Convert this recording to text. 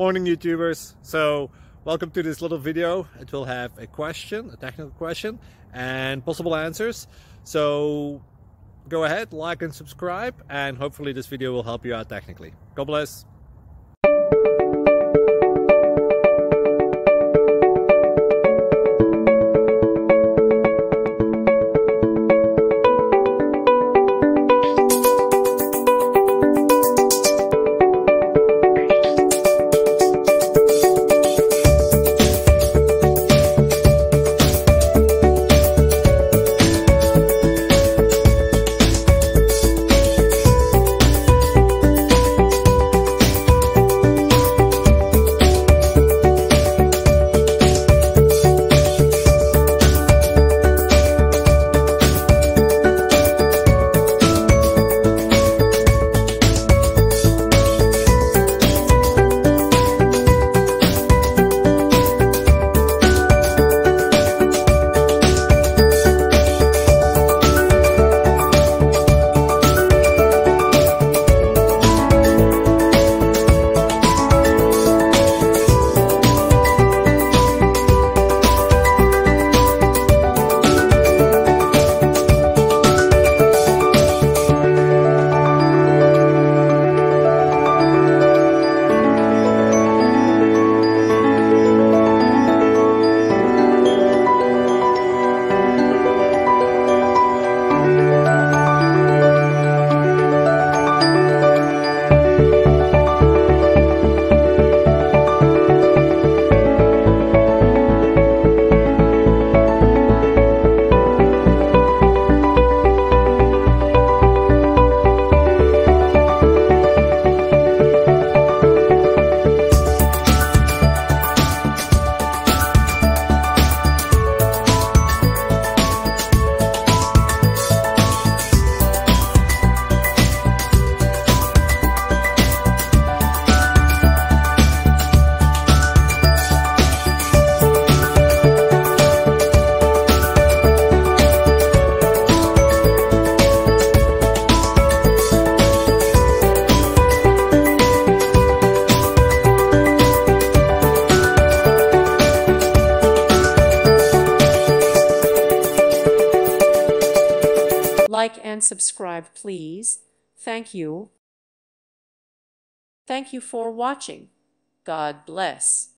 Morning YouTubers. So welcome to this little video. It will have a question, a technical question, and possible answers. So go ahead, like and subscribe, and hopefully this video will help you out technically. God bless. Like and subscribe, please. Thank you. Thank you for watching. God bless.